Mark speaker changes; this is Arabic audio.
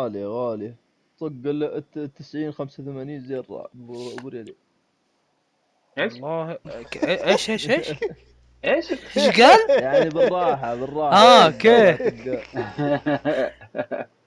Speaker 1: غالية غالية. طق 90 85 زين ابو ريالي.
Speaker 2: ايش
Speaker 3: والله ايش
Speaker 2: ايش
Speaker 3: ايش قال؟
Speaker 1: يعني بالراحة بالراحة
Speaker 3: اه
Speaker 1: طق لا
Speaker 3: اوكي.
Speaker 1: طق.